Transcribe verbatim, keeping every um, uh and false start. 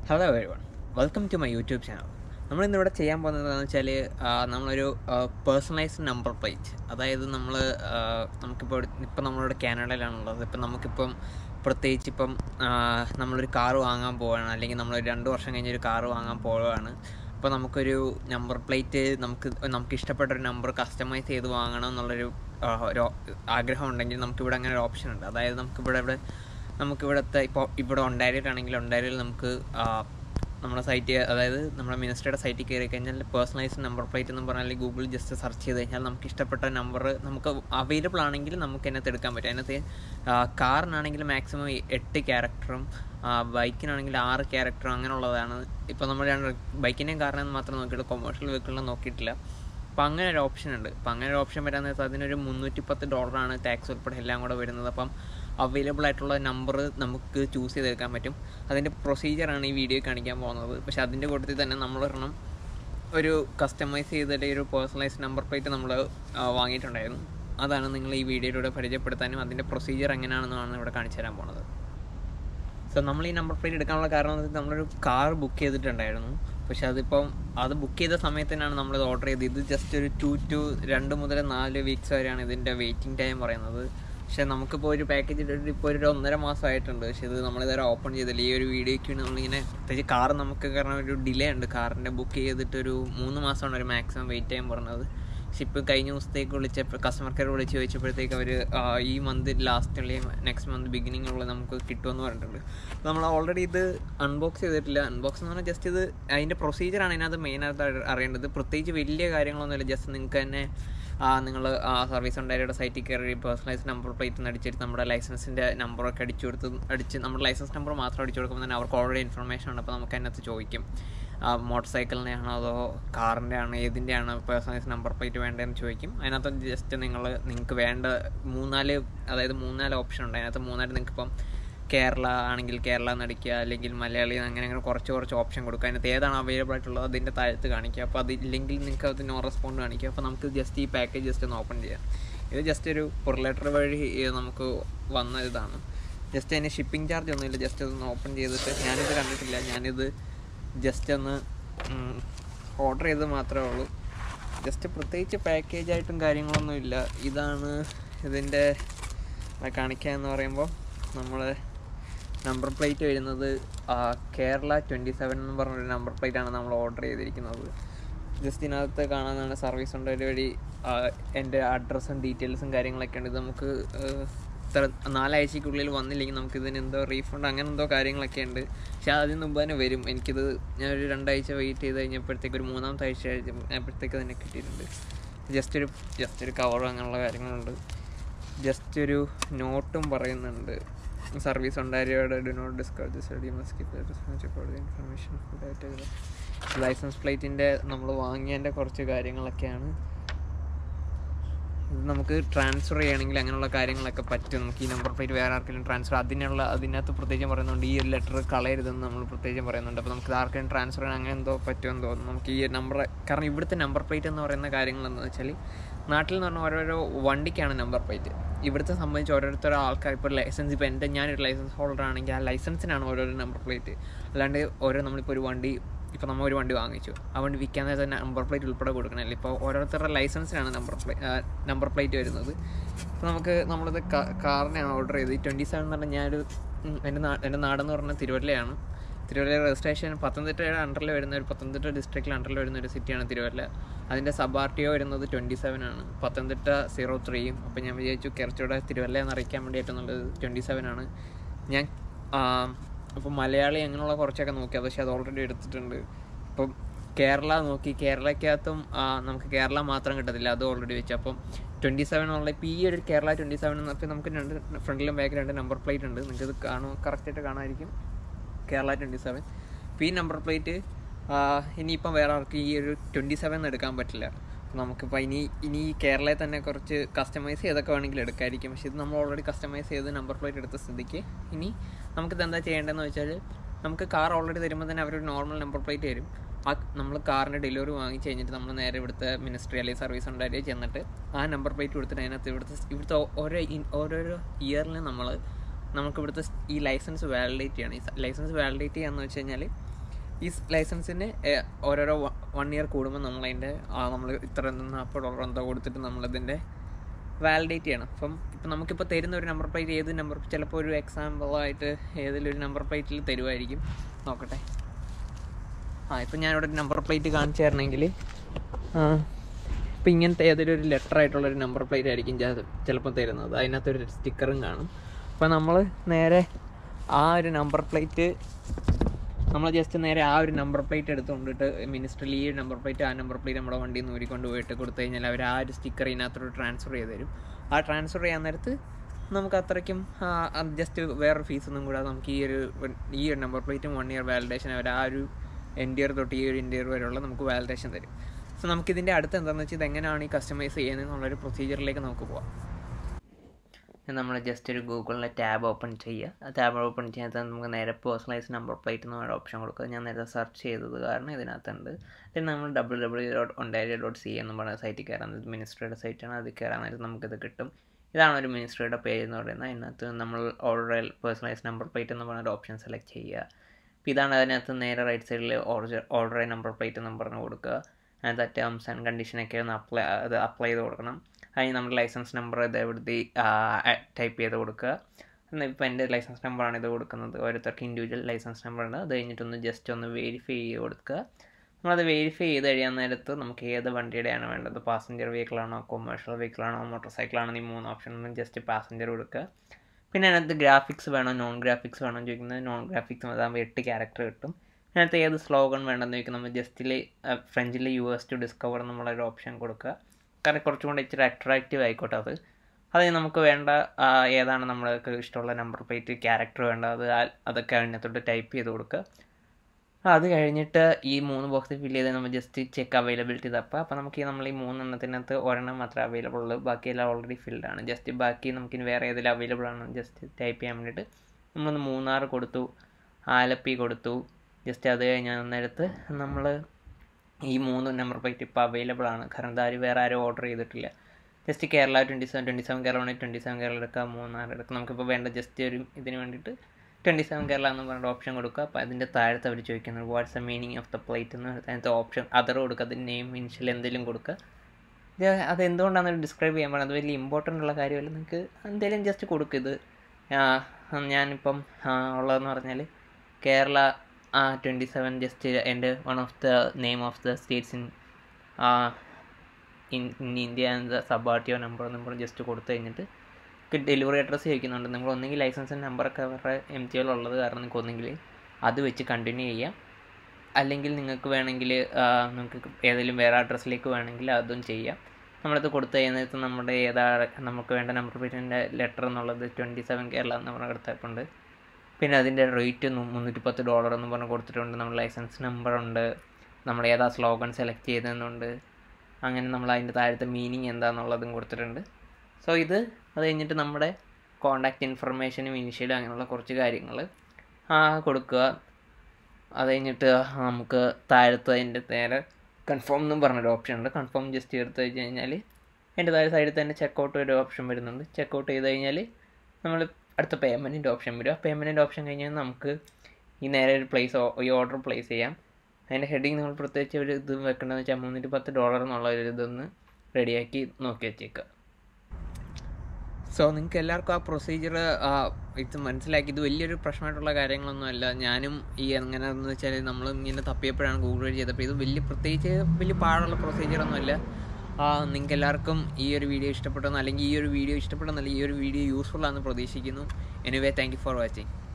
Hello everyone, welcome to my YouTube channel. നമ്മളിന്നിവിടെ ചെയ്യാൻ പോകുന്നത് എന്താണെന്ന് വെച്ചാൽ നമ്മളൊരു പേഴ്സണലൈസ്ഡ് നമ്പർ പ്ലേറ്റ്, അതായത് നമ്മൾ നമുക്കിപ്പോൾ ഇപ്പം നമ്മളിവിടെ കാനഡയിലാണുള്ളത്. ഇപ്പം നമുക്കിപ്പം പ്രത്യേകിച്ച് ഇപ്പം നമ്മളൊരു കാറ് വാങ്ങാൻ പോവുകയാണ്, അല്ലെങ്കിൽ നമ്മൾ രണ്ട് വർഷം കഴിഞ്ഞൊരു കാറ് വാങ്ങാൻ പോവുകയാണ്. അപ്പോൾ നമുക്കൊരു നമ്പർ പ്ലേറ്റ് നമുക്ക് നമുക്ക് ഇഷ്ടപ്പെട്ടൊരു നമ്പർ കസ്റ്റമൈസ് ചെയ്ത് വാങ്ങണം എന്നുള്ളൊരു ഒരു ആഗ്രഹം ഉണ്ടെങ്കിൽ നമുക്കിവിടെ അങ്ങനെ ഒരു ഓപ്ഷൻ ഉണ്ട്. അതായത് നമുക്കിവിടെ ഇവിടെ നമുക്കിവിടുത്തെ ഇപ്പോൾ ഇവിടെ ഒണ്ടാരിയിലാണെങ്കിൽ ഒണ്ടാരിയിൽ നമുക്ക് നമ്മുടെ സൈറ്റ്, അതായത് നമ്മുടെ മിനിസ്ട്രിയുടെ സൈറ്റിൽ കയറി കഴിഞ്ഞാൽ പേഴ്സണലൈസ്ഡ് നമ്പർ പ്ലേറ്റ് എന്ന് പറഞ്ഞാൽ ഗൂഗിളിൽ ജസ്റ്റ് സെർച്ച് ചെയ്ത് കഴിഞ്ഞാൽ നമുക്ക് ഇഷ്ടപ്പെട്ട നമ്പർ നമുക്ക് അവൈലബിൾ ആണെങ്കിൽ നമുക്ക് അതിനകത്ത് എടുക്കാൻ പറ്റും. അതിനകത്ത് കാറിനാണെങ്കിൽ മാക്സിമം എട്ട് ക്യാരക്ടറും ബൈക്കിനാണെങ്കിൽ ആറ് ക്യാരക്ടറും അങ്ങനെയുള്ളതാണ്. ഇപ്പോൾ നമ്മൾ രണ്ട് ബൈക്കിൻ്റെയും കാറിനെയും മാത്രം നോക്കിയിട്ട് കൊമേഴ്ഷ്യൽ വെഹിക്കിളിനെ നോക്കിയിട്ടില്ല. അപ്പോൾ അങ്ങനെ ഒരു ഓപ്ഷൻ ഉണ്ട്. അപ്പോൾ അങ്ങനെ ഒരു ഓപ്ഷൻ വരാൻ നേരത്ത് അതിനൊരു മുന്നൂറ്റി പത്ത് ഡോളറാണ് ടാക്സ് ഉൾപ്പെടെ എല്ലാം കൂടെ വരുന്നത്. അപ്പം അവൈലബിൾ ആയിട്ടുള്ള നമ്പർ നമുക്ക് ചൂസ് ചെയ്തെടുക്കാൻ പറ്റും. അതിൻ്റെ പ്രൊസീജിയറാണ് ഈ വീഡിയോ കാണിക്കാൻ പോകുന്നത്. പക്ഷേ അതിൻ്റെ കൂട്ടത്തിൽ തന്നെ നമ്മളൊരെണ്ണം ഒരു കസ്റ്റമൈസ് ചെയ്തിട്ട് ഒരു പേഴ്സണലൈസ്ഡ് നമ്പർ പ്ലേറ്റ് നമ്മൾ വാങ്ങിയിട്ടുണ്ടായിരുന്നു. അതാണ് നിങ്ങൾ ഈ വീഡിയോയിലൂടെ പരിചയപ്പെടുത്താനും അതിൻ്റെ പ്രൊസീജിയർ എങ്ങനെയാണെന്നാണ് ഇവിടെ കാണിച്ചു തരാൻ പോകുന്നത്. സോ നമ്മൾ ഈ നമ്പർ പ്ലേറ്റ് എടുക്കാനുള്ള കാരണം എന്ന് വെച്ചാൽ നമ്മളൊരു കാർ ബുക്ക് ചെയ്തിട്ടുണ്ടായിരുന്നു. പക്ഷെ അതിപ്പം അത് ബുക്ക് ചെയ്ത സമയത്ത് തന്നെയാണ് നമ്മളിത് ഓർഡർ ചെയ്തത്. ഇത് ജസ്റ്റ് ഒരു ടു ടു രണ്ട് മുതൽ നാല് വീക്സ് വരെയാണ് ഇതിൻ്റെ വെയിറ്റിംഗ് ടൈം പറയുന്നത്. പക്ഷേ നമുക്കിപ്പോൾ ഒരു പാക്കേജ് ഇട്ടിട്ട് ഇപ്പോൾ ഒരു ഒന്നര മാസമായിട്ടുണ്ട്. പക്ഷേ ഇത് നമ്മളിതുവരെ ഓപ്പൺ ചെയ്തില്ല. ഈ ഒരു വീഡിയോയ്ക്ക് നമ്മളിങ്ങനെ പ്രത്യേകിച്ച് കാർ നമുക്ക് കാരണം ഒരു ഡിലേ ഉണ്ട്. കാറിൻ്റെ ബുക്ക് ചെയ്തിട്ടൊരു മൂന്ന് മാസമാണ് ഒരു മാക്സിമം വെയിറ്റ് ടൈം പറഞ്ഞത്. പക്ഷെ ഇപ്പോൾ കഴിഞ്ഞ ദിവസത്തേക്ക് വിളിച്ചപ്പോൾ കസ്റ്റമർ കെയർ വിളിച്ച് ചോദിച്ചപ്പോഴത്തേക്ക് അവർ ഈ മന്ത് ലാസ്റ്റ് അല്ലെങ്കിൽ നെക്സ്റ്റ് മന്ത് ബിഗിനിങ്ങുള്ള നമുക്ക് കിട്ടുമെന്ന് പറഞ്ഞിട്ടുണ്ട്. നമ്മൾ ഓൾറെഡി ഇത് അൺബോക്സ് ചെയ്തിട്ടില്ല. അൺബോക്സ് എന്ന് പറഞ്ഞാൽ ജസ്റ്റ് ഇത് അതിൻ്റെ പ്രൊസീജിയറാണ് ഇതിനകത്ത് മെയിനായിട്ട് അറിയേണ്ടത്. പ്രത്യേകിച്ച് വലിയ കാര്യങ്ങളൊന്നുമില്ല. ജസ്റ്റ് നിങ്ങൾക്ക് തന്നെ നിങ്ങൾ ആ സർവീസ് ഒണ്ടാരിയുടെ സൈറ്റിൽ കയറി പേഴ്സണലൈസ്ഡ് നമ്പർ പ്ലേറ്റ് നിന്ന് അടിച്ചിട്ട് നമ്മുടെ ലൈസൻസിൻ്റെ നമ്പറൊക്കെ അടിച്ചു കൊടുത്ത് അടിച്ച് നമ്മുടെ ലൈസൻസ് നമ്പർ മാത്രം അടിച്ചു കൊടുക്കുമ്പോൾ തന്നെ അവർക്ക് ഓൾറെഡി ഇൻഫർമേഷൻ ഉണ്ട്. അപ്പോൾ നമുക്ക് അതിനകത്ത് ചോദിക്കും മോട്ടോർ സൈക്കിളിൻ്റെ ആണോ അതോ കാറിൻ്റെ ആണോ ഏതിൻ്റെ ആണ് പേഴ്സണലൈസ്ഡ് നമ്പർ പ്ലേറ്റ് വേണ്ടതെന്ന് ചോദിക്കും. അതിനകത്ത് ജസ്റ്റ് നിങ്ങൾ നിങ്ങൾക്ക് വേണ്ട മൂന്നാല് അതായത് മൂന്നാല് ഓപ്ഷൻ ഉണ്ട്. അതിനകത്ത് മൂന്നാല് നിങ്ങൾക്കിപ്പം കേരള ആണെങ്കിൽ കേരള എന്ന് അടിക്കുക, അല്ലെങ്കിൽ മലയാളി, അങ്ങനെ അങ്ങനെ കുറച്ച് കുറച്ച് ഓപ്ഷൻ കൊടുക്കുക. അതിനകത്ത് ഏതാണ് അവൈലബിൾ ആയിട്ടുള്ളത് അതിൻ്റെ താഴത്ത് കാണിക്കുക. അപ്പോൾ അതില്ലെങ്കിൽ നിങ്ങൾക്ക് അത് നോ റെസ്പോണ്ട് കാണിക്കുക. അപ്പോൾ നമുക്ക് ജസ്റ്റ് ഈ പാക്കേജ് ജസ്റ്റ് ഒന്ന് ഓപ്പൺ ചെയ്യാം. ഇത് ജസ്റ്റ് ഒരു ലെറ്റർ വഴി നമുക്ക് വന്ന ഇതാണ്. ജസ്റ്റ് അതിന് ഷിപ്പിംഗ് ചാർജ് ഒന്നുമില്ല. ജസ്റ്റ് ഇതൊന്ന് ഓപ്പൺ ചെയ്തിട്ട് ഞാനിത് കണ്ടിട്ടില്ല. ഞാനിത് ജസ്റ്റ് ഒന്ന് ഓർഡർ ചെയ്ത് മാത്രമേ ഉള്ളൂ. ജസ്റ്റ് പ്രത്യേകിച്ച് പാക്കേജായിട്ടും കാര്യങ്ങളൊന്നും ഇല്ല. ഇതാണ് ഇതിൻ്റെ കാണിക്കുക എന്ന് പറയുമ്പോൾ നമ്മൾ നമ്പർ പ്ലേറ്റ് വരുന്നത് കേരള ട്വൻറ്റി സെവൻ എന്ന് പറഞ്ഞൊരു നമ്പർ പ്ലേറ്റാണ് നമ്മൾ ഓർഡർ ചെയ്തിരിക്കുന്നത്. ജസ്റ്റ് ഇതിനകത്ത് കാണാനാണ് സർവീസ് ഉണ്ട് വഴി എൻ്റെ അഡ്രസ്സും ഡീറ്റെയിൽസും കാര്യങ്ങളൊക്കെ ഉണ്ട്. ഇത് നമുക്ക് ഇത്ര നാലാഴ്ചയ്ക്കുള്ളിൽ വന്നില്ലെങ്കിൽ നമുക്കിതിന് എന്തോ റീഫണ്ട് അങ്ങനെ എന്തോ കാര്യങ്ങളൊക്കെ ഉണ്ട്. പക്ഷേ അതിന് മുമ്പ് തന്നെ വരും. എനിക്കിത് ഞാനൊരു രണ്ടാഴ്ച വെയിറ്റ് ചെയ്ത് കഴിഞ്ഞപ്പോഴത്തേക്ക് ഒരു മൂന്നാമത്തെ ആഴ്ച കഴിഞ്ഞപ്പോഴത്തേക്ക് തന്നെ കിട്ടിയിട്ടുണ്ട്. ജസ്റ്റ് ഒരു ജസ്റ്റ് ഒരു കവറും അങ്ങനെയുള്ള കാര്യങ്ങളുണ്ട്. ജസ്റ്റ് ഒരു നോട്ടും പറയുന്നുണ്ട്. സർവീസ് ഒണ്ടാരിയോടെ do not discuss this I D must keep the responsibility for the information for data. License പ്ലേറ്റിൻ്റെ നമ്മൾ വാങ്ങിയതിൻ്റെ കുറച്ച് കാര്യങ്ങളൊക്കെയാണ്. ഇത് നമുക്ക് ട്രാൻസ്ഫർ ചെയ്യണമെങ്കിൽ അങ്ങനെയുള്ള കാര്യങ്ങളൊക്കെ പറ്റും. നമുക്ക് ഈ നമ്പർ പ്ലേറ്റ് വേറെ ആർക്കെങ്കിലും ട്രാൻസ്ഫർ അതിനുള്ള അതിനകത്ത് പ്രത്യേകം പറയുന്നുണ്ട്. ഈ ഒരു ലെറ്റർ കളയരുതെന്ന് നമ്മൾ പ്രത്യേകം പറയുന്നുണ്ട്. അപ്പോൾ നമുക്ക് ആർക്കെങ്കിലും ട്രാൻസ്ഫർ ചെയ്യാൻ അങ്ങനെ എന്തോ പറ്റുമെന്ന് തോന്നുന്നു. നമുക്ക് ഈ നമ്പർ കാരണം ഇവിടുത്തെ നമ്പർ പ്ലേറ്റ് എന്ന് പറയുന്ന കാര്യങ്ങൾ എന്താണെന്ന് വെച്ചാൽ നാട്ടിൽ എന്ന് പറഞ്ഞാൽ ഓരോരോ വണ്ടിക്കാണ് നമ്പർ പ്ലേറ്റ്. ഇവിടുത്തെ സംബന്ധിച്ച് ഓരോരുത്തരോ ആൾക്കാർ ഇപ്പോൾ ലൈസൻസ് ഇപ്പോൾ എൻ്റെ ഞാനൊരു ലൈസൻസ് ഹോൾഡർ ആണെങ്കിൽ ആ ലൈസൻസിനാണ് ഓരോരോ നമ്പർ പ്ലേറ്റ്. അല്ലാണ്ട് ഓരോ നമ്മളിപ്പോൾ ഒരു വണ്ടി ഇപ്പോൾ നമ്മൾ ഒരു വണ്ടി വാങ്ങിച്ചു, ആ വണ്ടി വിൽക്കാൻ നേരത്തെ നമ്പർ പ്ലേറ്റ് ഉൾപ്പെടെ കൊടുക്കണമല്ലോ. ഇപ്പോൾ ഓരോരുത്തരുടെ ലൈസൻസിനാണ് നമ്പർ പ്ലേറ്റ് നമ്പർ പ്ലേറ്റ് വരുന്നത്. ഇപ്പോൾ നമുക്ക് നമ്മളിത് കാറിനെയാണ് ഓർഡർ ചെയ്തത്. ഈ ട്വൻറ്റി സെവൻ എന്ന് പറഞ്ഞാൽ ഞാനൊരു എൻ്റെ നാ എൻ്റെ നാടെന്ന് പറഞ്ഞാൽ തിരുവല്ലയാണ്. തിരുവല്ല രജിസ്ട്രേഷൻ പത്തനംതിട്ടയുടെ അണ്ടറിൽ വരുന്ന ഒരു പത്തനംതിട്ട ഡിസ്ട്രിക്റ്റിൽ അണ്ടറിൽ വരുന്ന ഒരു സിറ്റിയാണ് തിരുവല്ല. അതിൻ്റെ സബ് ആർ ടി ഒ വരുന്നത് ട്വൻറ്റി സെവൻ ആണ്. പത്തനംതിട്ട സീറോ ത്രീയും. അപ്പോൾ ഞാൻ വിചാരിച്ചു കുറച്ചുകൂടെ തിരുവല്ല എന്ന് അറിയിക്കാൻ വേണ്ടിയിട്ടുള്ളത് ട്വൻറ്റി സെവൻ ആണ്. ഞാൻ അപ്പോൾ മലയാളി അങ്ങനെയുള്ള കുറച്ചൊക്കെ നോക്കി, പക്ഷേ അത് ഓൾറെഡി എടുത്തിട്ടുണ്ട്. ഇപ്പം കേരള നോക്കി, കേരളക്കകത്തും നമുക്ക് കേരള മാത്രം കിട്ടത്തില്ല, അത് ഓൾറെഡി വെച്ചു. അപ്പം ട്വൻറ്റി സെവൻ എന്നുള്ള ഇപ്പോൾ ഈ ഒരു കേരള ട്വൻറ്റി സെവൻ എന്നപ്പോൾ നമുക്ക് രണ്ട് ഫ്രണ്ടിലും ബാക്കിൽ രണ്ട് നമ്പർ പ്ലേറ്റ് ഉണ്ട്. നിങ്ങൾക്കിത് കാണും കറക്റ്റായിട്ട് കാണാമായിരിക്കും. Kerala twenty seven. ഇപ്പോൾ ഈ നമ്പർ പ്ലേറ്റ് ഇനിയിപ്പം വേറെ ആർക്ക് ഈ ഒരു ട്വൻറ്റി സെവൻ എടുക്കാൻ പറ്റില്ല. നമുക്കിപ്പോൾ ഇനി ഇനി കേരളയിൽ തന്നെ കുറച്ച് കസ്റ്റമൈസ് ചെയ്തൊക്കെ വേണമെങ്കിൽ എടുക്കാമായിരിക്കും. പക്ഷേ ഇത് നമ്മൾ ഓൾറെഡി കസ്റ്റമൈസ് ചെയ്ത് നമ്പർ പ്ലേറ്റ് എടുത്ത സ്ഥിതിക്ക് ഇനി നമുക്കിത് എന്താ ചെയ്യേണ്ടതെന്ന് വെച്ചാൽ നമുക്ക് കാർ ഓൾറെഡി തരുമ്പോൾ തന്നെ അവരൊരു നോർമൽ നമ്പർ പ്ലേറ്റ് തരും. ആ നമ്മൾ കാറിൻ്റെ ഡെലിവറി വാങ്ങിച്ച് കഴിഞ്ഞിട്ട് നമ്മൾ നേരെ ഇവിടുത്തെ മിനിസ്ട്രി അല്ലെങ്കിൽ സർവീസ് ഉണ്ടായിരിക്കും ചെന്നിട്ട് ആ നമ്പർ പ്ലേറ്റ് കൊടുത്തിട്ട് അതിനകത്ത് ഇവിടുത്തെ ഇവിടുത്തെ ഓരോ ഓരോരോ ഇയറിലും നമ്മൾ നമുക്ക് ഇവിടുത്തെ ഈ ലൈസൻസ് വാലിഡേറ്റ് ചെയ്യണം. ഈ ലൈസൻസ് വാലിഡേറ്റ് ചെയ്യാന്ന് വെച്ച് കഴിഞ്ഞാൽ ഈ ലൈസൻസിന് ഓരോരോ വൺ ഇയർ കൂടുമ്പോൾ നമ്മളതിൻ്റെ നമ്മൾ ഇത്ര നാൽപ്പത് ഡോളർ എന്തോ കൊടുത്തിട്ട് നമ്മളതിൻ്റെ വാലിഡേറ്റ് ചെയ്യണം. അപ്പം ഇപ്പം നമുക്കിപ്പോൾ തരുന്ന ഒരു നമ്പർ പ്ലേറ്റ് ഏത് നമ്പർ, ചിലപ്പോൾ ഒരു എക്സാമ്പിളായിട്ട് ഏതെങ്കിലും ഒരു നമ്പർ പ്ലേറ്റിൽ തരുമായിരിക്കും. നോക്കട്ടെ. ആ ഇപ്പം ഞാനിവിടെ ഒരു നമ്പർ പ്ലേറ്റ് കാണിച്ചു തരണമെങ്കിൽ ഇപ്പം ഇങ്ങനത്തെ ഏതെങ്കിലും ഒരു ലെറ്റർ ആയിട്ടുള്ളൊരു നമ്പർ പ്ലേറ്റ് ആയിരിക്കും ചിലപ്പോൾ തരുന്നത്. അതിനകത്തൊരു സ്റ്റിക്കറും കാണും. അപ്പം നമ്മൾ നേരെ ആ ഒരു നമ്പർ പ്ലേറ്റ് നമ്മൾ ജസ്റ്റ് നേരെ ആ ഒരു നമ്പർ പ്ലേറ്റ് എടുത്തുകൊണ്ടിട്ട് മിനിസ്റ്ററിൽ ഈ നമ്പർ പ്ലേറ്റ് ആ നമ്പർ പ്ലേറ്റ് നമ്മുടെ വണ്ടിയിൽ നിന്ന് ഊരിക്കൊണ്ട് പോയിട്ട് കൊടുത്തു കഴിഞ്ഞാൽ അവർ ആ ഒരു സ്റ്റിക്കർ ഇതിനകത്തോട്ട് ട്രാൻസ്ഫർ ചെയ്ത് തരും. ആ ട്രാൻസ്ഫർ ചെയ്യാൻ നേരത്ത് നമുക്ക് അത്രയ്ക്കും ജസ്റ്റ് വേറൊരു ഫീസൊന്നും കൂടാതെ നമുക്ക് ഈ ഒരു ഈ ഒരു നമ്പർ പ്ലേറ്റും വൺ ഇയർ വാലിഡേഷൻ അവർ ആ ഒരു എൻ്റെ ഇയർ തൊട്ട് ഈ ഒരു എൻ്റെ ഇയർ വരെയുള്ള നമുക്ക് വാലിഡേഷൻ തരും. സോ നമുക്കിതിൻ്റെ അടുത്ത് എന്താണെന്ന് വെച്ചാൽ ഇതെങ്ങനെയാണ് ഈ കസ്റ്റമൈസ് ചെയ്യുന്നത് എന്നുള്ളൊരു പ്രൊസീജിയറിലേക്ക് നമുക്ക് പോകാം. നമ്മൾ ജസ്റ്റ് ഒരു ഗൂഗിളിലെ ടാബ് ഓപ്പൺ ചെയ്യുക. ആ ടാബ് ഓപ്പൺ ചെയ്യാത്ത നമുക്ക് നേരെ പേഴ്സണലൈസ് നമ്പർ പ്ലേറ്റ് എന്ന് പറയുന്ന ഓപ്ഷൻ കൊടുക്കുക. ഞാൻ നേരത്തെ സെർച്ച് ചെയ്തത് കാരണം ഇതിനകത്തുണ്ട്. പിന്നെ നമ്മൾ W W dot Ontario dot C എന്ന് പറയുന്ന സൈറ്റിൽ കയറാൻ, ഇത് മിനിസ്ട്രിയുടെ സൈറ്റാണ്. അതിൽ കയറാൻ നേരത്ത് നമുക്കിത് കിട്ടും. ഇതാണ് ഒരു മിനിസ്ട്രിയുടെ പേജ് എന്ന് പറയുന്നത്. അതിനകത്ത് നമ്മൾ ഓർഡർ പേഴ്സണലൈസ് നമ്പർ പ്ലേറ്റ് എന്ന് പറയുന്ന ഓപ്ഷൻ സെലക്ട് ചെയ്യുക. അപ്പോൾ ഇതാണ് അതിനകത്ത് നേരെ റൈറ്റ് സൈഡിൽ ഓർഡർ ഓർഡർ നമ്പർ പ്ലേറ്റ് എന്ന് പറഞ്ഞ് കൊടുക്കുക. അതിനകത്ത് ടേംസ് ആൻഡ് കണ്ടീഷനൊക്കെ ഒന്ന് അപ്ലൈ അത് അപ്ലൈ ചെയ്ത് കൊടുക്കണം. അതിന് നമ്മുടെ ലൈസൻസ് നമ്പർ ഇത് എവിടുത്തെ ടൈപ്പ് ചെയ്ത് കൊടുക്കുക. എന്നാൽ ഇപ്പോൾ എൻ്റെ ലൈസൻസ് നമ്പറാണ് ഇത് കൊടുക്കുന്നത്. ഓരോരുത്തർക്ക് ഇൻഡിവിജ്വൽ ലൈസൻസ് നമ്പറുണ്ട്. അത് കഴിഞ്ഞിട്ടൊന്ന് ജസ്റ്റ് ഒന്ന് വെരിഫൈ ചെയ്ത് കൊടുക്കുക. നമ്മളത് വെരിഫൈ ചെയ്ത് കഴിയാൻ നേരത്ത് നമുക്ക് ഏത് വണ്ടിയുടെയാണ് വേണ്ടത്, പാസഞ്ചർ വെഹിക്കിളാണോ കൊമേഴ്ഷ്യൽ വെഹിക്കിളാണോ മോട്ടോർ സൈക്കിളാണോ, ഈ മൂന്ന് ഓപ്ഷനൊന്നും ജസ്റ്റ് പാസഞ്ചർ കൊടുക്കുക. പിന്നെ അതിനകത്ത് ഗ്രാഫിക്സ് വേണോ നോൺ ഗ്രാഫിക്സ് വേണോ ചോദിക്കുന്നത്, നോൺ ഗ്രാഫിക്സ് അതാകുമ്പോൾ എട്ട് ക്യാരക്ടർ കിട്ടും. അതിനകത്ത് ഏത് സ്ലോഗൻ വേണമെന്ന് ചോദിക്കുന്നത് നമ്മൾ ജസ്റ്റിൽ ഫ്രഞ്ചിൽ യു എസ് ടു ഡിസ്കവർ എന്നുള്ളൊരു ഓപ്ഷൻ കൊടുക്കുക. കാരണം കുറച്ചും കൂടെ ഇച്ചിരി അട്രാക്റ്റീവ് ആയിക്കോട്ടെ അത്. അതിന് നമുക്ക് വേണ്ട ഏതാണ് നമ്മൾക്ക് ഇഷ്ടമുള്ള നമ്പർ പ്ലേറ്റ് ക്യാരക്ടർ വേണ്ടത് അത് അതൊക്കെ അതിനകത്തോട്ട് ടൈപ്പ് ചെയ്ത് കൊടുക്കുക. അത് കഴിഞ്ഞിട്ട് ഈ മൂന്ന് ബോക്സ് ഫില്ല് ചെയ്ത് നമ്മൾ ജസ്റ്റ് ചെക്ക് അവൈലബിലിറ്റി തപ്പുക. അപ്പോൾ നമുക്ക് നമ്മൾ ഈ മൂന്നെണ്ണത്തിനകത്ത് ഒരെണ്ണം മാത്രമേ അവൈലബിൾ ഉള്ളൂ, ബാക്കിയെല്ലാം ഓൾറെഡി ഫിൽഡാണ്. ജസ്റ്റ് ബാക്കി നമുക്കിനി വേറെ ഏതെങ്കിലും അവൈലബിൾ ആണ് ജസ്റ്റ് ടൈപ്പ് ചെയ്യാൻ വേണ്ടിയിട്ട് നമ്മളൊന്ന് മൂന്നാർ കൊടുത്തു, ആലപ്പി കൊടുത്തു. ജസ്റ്റ് അത് കഴിഞ്ഞാൽ നേരത്ത് നമ്മൾ ഈ മൂന്ന് നമ്പർ പ്ലേറ്റ് ഇപ്പോൾ അവൈലബിൾ ആണ്. കാരണം ഇതാരും വേറെ ആരും ഓർഡർ ചെയ്തിട്ടില്ല. Just Kerala twenty seven twenty seven Kerala വേണമെങ്കിൽ ട്വൻറ്റി സെവൻ കേരള എടുക്കാം, മൂന്നാർ എടുക്കാം. നമുക്കിപ്പോൾ വേണ്ട ജസ്റ്റ് ഒരു ഇതിന് വേണ്ടിയിട്ട് ട്വൻറ്റി സെവൻ കേരള എന്ന് പറഞ്ഞിട്ട് ഓപ്ഷൻ കൊടുക്കുക. അപ്പോൾ അതിൻ്റെ താഴത്ത് അവർ ചോദിക്കുന്നത് what's the meaning of the plate എന്ന് അതിനകത്ത് ഓപ്ഷൻ അതർ കൊടുക്കുക. അതിൻ്റെ നെയിം ഇനിഷ്യൽ എന്തെങ്കിലും കൊടുക്കുക. അത് എന്തുകൊണ്ടാണ് ഡിസ്ക്രൈബ് ചെയ്യാൻ പറയുന്നത്, അത് വലിയ ഇമ്പോർട്ടൻ്റ് ഉള്ള കാര്യമല്ല. നിങ്ങൾക്ക് എന്തെങ്കിലും ജസ്റ്റ് കൊടുക്കുക. ഇത് ഞാനിപ്പം ഉള്ളതെന്ന് പറഞ്ഞാൽ കേരള ട്വൻറ്റി സെവൻ ജസ്റ്റ് എൻ്റെ one of the name of the states in in in India and the sub RTO number എന്ന് പറഞ്ഞ് ജസ്റ്റ് കൊടുത്തു കഴിഞ്ഞിട്ട് ഡെലിവറി അഡ്രസ്സ് ചോദിക്കുന്നുണ്ട്. നിങ്ങൾ ഒന്നെങ്കിൽ ലൈസൻസിൻ്റെ നമ്പറൊക്കെ അവരുടെ എം ടി ഉള്ളത് കാരണം നിങ്ങൾക്ക് ഒന്നെങ്കിൽ അത് വെച്ച് കണ്ടിന്യൂ ചെയ്യാം, അല്ലെങ്കിൽ നിങ്ങൾക്ക് വേണമെങ്കിൽ നിങ്ങൾക്ക് ഏതെങ്കിലും വേറെ അഡ്രസ്സിലേക്ക് വേണമെങ്കിൽ അതും ചെയ്യാം. നമ്മളത് കൊടുത്തു കഴിഞ്ഞിട്ട് നമ്മുടെ ഏതാ നമുക്ക് വേണ്ട നമ്പർ പ്ലേറ്റിൻ്റെ ലെറ്റർ എന്നുള്ളത് ട്വൻറ്റി സെവൻ കേരള എന്ന് പറഞ്ഞ കൊടുത്തിട്ടുണ്ട്. പിന്നെ അതിൻ്റെ റേറ്റ് മുന്നൂറ്റി പത്ത് ഡോളർ എന്ന് പറഞ്ഞ് കൊടുത്തിട്ടുണ്ട്. നമ്മൾ ലൈസൻസ് നമ്പറുണ്ട്, നമ്മൾ ഏതാ സ്ലോഗൻ സെലക്ട് ചെയ്തതെന്നുണ്ട്, അങ്ങനെ നമ്മൾ അതിൻ്റെ താഴത്തെ മീനിങ് എന്താണെന്നുള്ളതും കൊടുത്തിട്ടുണ്ട്. സോ ഇത് അത് കഴിഞ്ഞിട്ട് നമ്മുടെ കോൺടാക്റ്റ് ഇൻഫർമേഷനും ഇനിഷ്യലും അങ്ങനെയുള്ള കുറച്ച് കാര്യങ്ങൾ കൊടുക്കുക. അത് കഴിഞ്ഞിട്ട് നമുക്ക് താഴത്ത് അതിൻ്റെ നേരെ കൺഫേം എന്നും പറഞ്ഞൊരു ഓപ്ഷൻ ഉണ്ട്. കൺഫേം ജസ്റ്റ് എടുത്ത് വെച്ച് കഴിഞ്ഞാൽ അതിൻ്റെ താഴെ സൈഡിൽ തന്നെ ചെക്കൗട്ട് ഒരു ഓപ്ഷൻ വരുന്നുണ്ട്. ചെക്കൗട്ട് ചെയ്ത് കഴിഞ്ഞാൽ നമ്മൾ അടുത്ത പേയ്മെൻറ്റിൻ്റെ ഓപ്ഷൻ വരും. ആ പേയ്മെൻറ്റിൻ്റെ ഓപ്ഷൻ കഴിഞ്ഞാൽ നമുക്ക് ഈ നേരെ ഒരു പ്ലേസ് ഈ ഓർഡർ പ്ലേസ് ചെയ്യാം. അതിൻ്റെ ഹെഡിങ് നമ്മൾ പ്രത്യേകിച്ച് ഒരു ഇത് വെക്കേണ്ടതെന്ന് വെച്ചാൽ മുന്നൂറ്റി പത്ത് ഡോളർ എന്നുള്ള ഒരു ഇതൊന്ന് റെഡിയാക്കി നോക്കി വെച്ചേക്കുക. സോ നിങ്ങൾക്ക് എല്ലാവർക്കും ആ പ്രൊസീജിയർ ഇത് മനസ്സിലാക്കി. ഇത് വലിയൊരു പ്രശ്നമായിട്ടുള്ള കാര്യങ്ങളൊന്നുമല്ല. ഞാനും ഈ എങ്ങനെയാണെന്ന് വെച്ചാൽ നമ്മൾ ഇങ്ങനെ തപ്പിയപ്പോഴാണ് ഗൂഗിൾ വഴി ചെയ്തപ്പോൾ ഇത് വലിയ പ്രത്യേകിച്ച് വലിയ പാടുള്ള പ്രൊസീജിയറൊന്നുമല്ല. നിങ്ങൾക്ക് എല്ലാവർക്കും ഈ ഒരു വീഡിയോ ഇഷ്ടപ്പെട്ടെന്ന് അല്ലെങ്കിൽ ഈ ഒരു വീഡിയോ ഇഷ്ടപ്പെട്ടെന്നല്ല ഈ ഒരു വീഡിയോ യൂസ്ഫുൾ ആണെന്ന് പ്രതീക്ഷിക്കുന്നു. Anyway thank you for watching.